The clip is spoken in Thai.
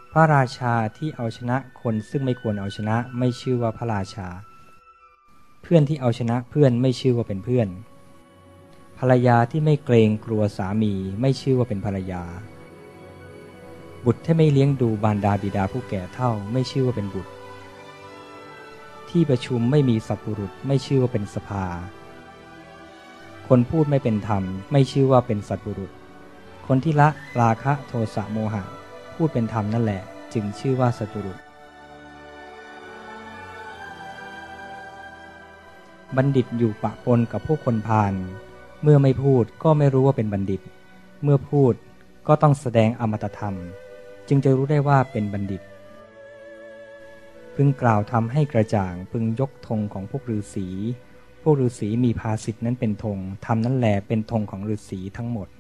พระราชาที่เอาชนะคนซึ่งไม่ควรเอาชนะไม่ชื่อว่าพระราชาเพื่อนที่เอาชนะเพื่อนไม่ชื่อว่าเป็นเพื่อนภรรยาที่ไม่เกรงกลัวสามีไม่ชื่อว่าเป็นภรรยาบุตรที่ไม่เลี้ยงดูมารดาบิดาผู้แก่เฒ่าไม่ชื่อว่าเป็นบุตรที่ประชุมไม่มีสัตบุรุษไม่ชื่อว่าเป็นสภาคนพูดไม่เป็นธรรมไม่ชื่อว่าเป็นสัตบุรุษคนที่ละราคะโทสะโมหะพูดเป็นธรรมนั่นแหละจึงชื่อว่าสัตบุรุษบัณฑิตอยู่ปะปนกับพวกคนพาลเมื่อไม่พูดก็ไม่รู้ว่าเป็นบัณฑิตเมื่อพูดก็ต้องแสดงอมตะธรรมจึงจะรู้ได้ว่าเป็นบัณฑิตพึงกล่าวทำให้กระจ่างพึงยกธงของพวกฤาษีพวกฤาษีมีภาษิตนั้นเป็นธงธรรมนั้นแลเป็นธงของฤาษีทั้งหมด